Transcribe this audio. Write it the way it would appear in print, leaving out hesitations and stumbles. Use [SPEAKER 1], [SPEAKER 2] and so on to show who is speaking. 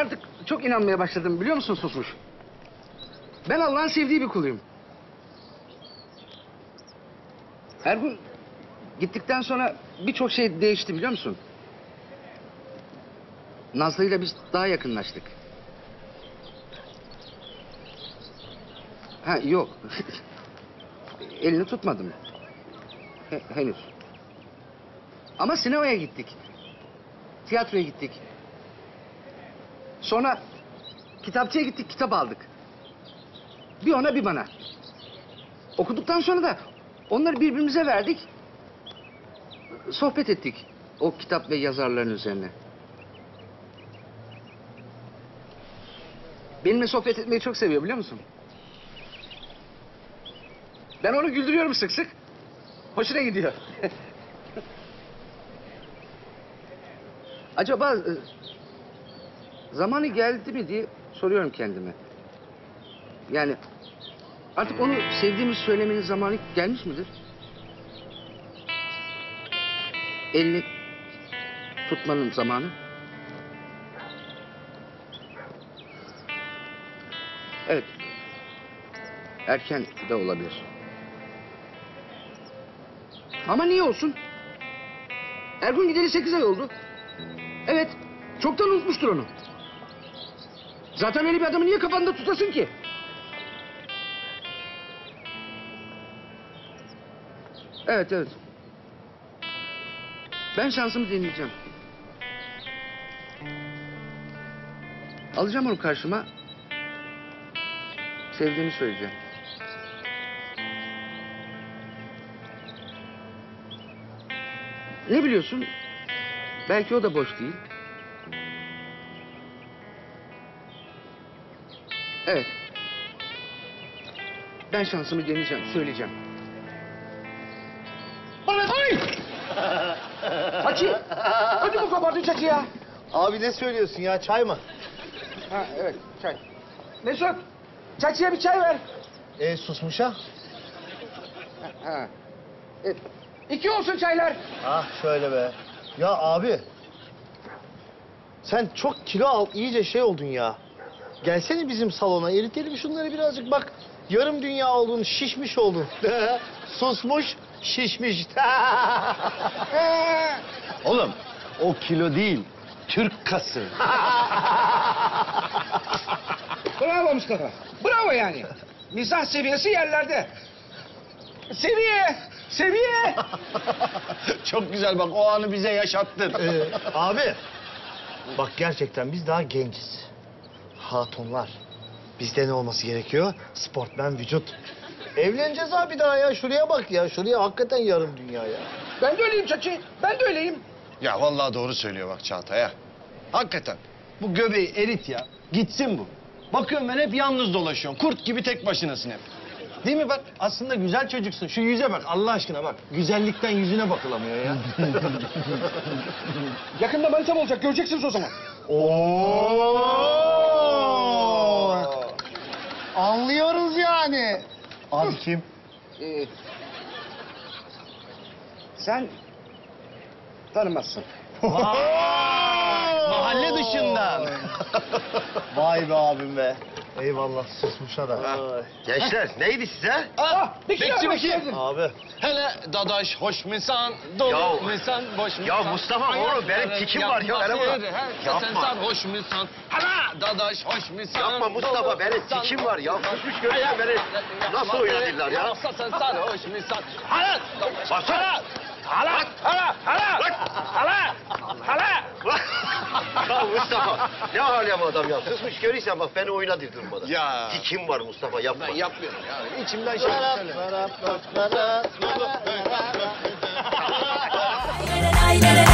[SPEAKER 1] artık çok inanmaya başladım biliyor musun Susmuş? Ben Allah'ın sevdiği bir kuluyum. Ergun gittikten sonra birçok şey değişti biliyor musun? Nazlı'yla biz daha yakınlaştık. Ha yok. Elini tutmadım. Henüz. Ama sinemaya gittik. Tiyatroya gittik. Sonra kitapçıya gittik, kitap aldık. Bir ona bir bana. Okuduktan sonra da onları birbirimize verdik. Sohbet ettik o kitap ve yazarların üzerine. Benimle sohbet etmeyi çok seviyor biliyor musun? Ben onu güldürüyorum sık sık. Hoşuna gidiyor. Acaba zamanı geldi mi diye soruyorum kendime. Yani artık onu sevdiğimi söylemenin zamanı gelmiş midir? Elini tutmanın zamanı. Evet. Erken de olabilir. Ama niye olsun? Ergun gideli 8 ay oldu. Evet. Çoktan unutmuştur onu. Zaten öyle bir adamı niye kafanda tutasın ki? Evet, evet. Ben şansımı deneyeceğim. Alacağım onu karşıma. Sevdiğimi söyleyeceğim. Ne biliyorsun? Belki o da boş değil. Evet. Ben şansımı deneyeceğim, söyleyeceğim. Ay! Hacı! Hadi bu kabardın çacı ya.
[SPEAKER 2] Abi ne söylüyorsun ya? Çay mı?
[SPEAKER 1] Ha evet, çay. Mesut, çacıya bir çay ver.
[SPEAKER 2] Susmuşa?
[SPEAKER 1] Ha. 2 olsun çaylar.
[SPEAKER 2] Ah şöyle be. Ya abi. Sen çok kilo al, iyice şey oldun ya. Gelsene bizim salona, eritelim şunları birazcık bak. Yarım dünya oldun, şişmiş oldun. Susmuş, şişmiş.
[SPEAKER 3] Oğlum o kilo değil, Türk kası.
[SPEAKER 1] Bravo Mustafa. Bravo yani. Mizah seviyesi yerlerde. Seviye! Seviye!
[SPEAKER 3] Çok güzel bak o anı bize yaşattın.
[SPEAKER 2] Abi, bak gerçekten biz daha genciz. Hatunlar. Bizde ne olması gerekiyor? Sportmen vücut. Evleneceğiz abi daha ya. Şuraya bak ya. Şuraya hakikaten yarım dünya ya.
[SPEAKER 1] Ben de öyleyim Çaçı. Ben de öyleyim.
[SPEAKER 3] Ya vallahi doğru söylüyor bak Çağatay ha. Hakikaten bu göbeği erit ya. Gitsin bu. Bakıyorum ben hep yalnız dolaşıyorum. Kurt gibi tek başınasın hep. Değil mi bak? Aslında güzel çocuksun. Şu yüze bak Allah aşkına bak. Güzellikten yüzüne bakılamıyor ya.
[SPEAKER 1] Yakında manitam olacak. Göreceksiniz o zaman.
[SPEAKER 2] Oo! Anlıyoruz yani. Abi kim?
[SPEAKER 1] Sen tanımazsın.
[SPEAKER 3] Mahalle dışından.
[SPEAKER 2] Vay be abim be. Eyvallah susmuşa da.
[SPEAKER 3] Gençler neydi size?
[SPEAKER 1] Bekçi
[SPEAKER 3] Bekçi.
[SPEAKER 2] Abi.
[SPEAKER 3] Hele dadaş hoş musan, dolu
[SPEAKER 4] Ya,
[SPEAKER 3] musan, boş musan?
[SPEAKER 4] ya Mustafa, oğlum, benim tikim var ya,
[SPEAKER 3] Yapma.
[SPEAKER 4] öyle mi?
[SPEAKER 3] Sen
[SPEAKER 4] Yapma.
[SPEAKER 3] sarhoş musan? Hala dadaş hoş musan?
[SPEAKER 4] Yapma Mustafa,
[SPEAKER 3] dolu
[SPEAKER 4] benim
[SPEAKER 3] musan?
[SPEAKER 4] tikim var ya. Susmuş görüyorsun beni. Nasıl oynadılar ya?
[SPEAKER 3] Yoksa sen sarhoş musan? Hala!
[SPEAKER 4] Baksana.
[SPEAKER 3] Hala! Hala! Hala! Hala! Hala!
[SPEAKER 4] Ya Mustafa, ne alem adam ya. Susmuş görüyorsan bak beni oynadı durmadan.
[SPEAKER 3] Ya.
[SPEAKER 4] Tikim var Mustafa, yapma.
[SPEAKER 3] Ben yapmıyorum ya. İçimden şey söyle.
[SPEAKER 5] Lay lay lay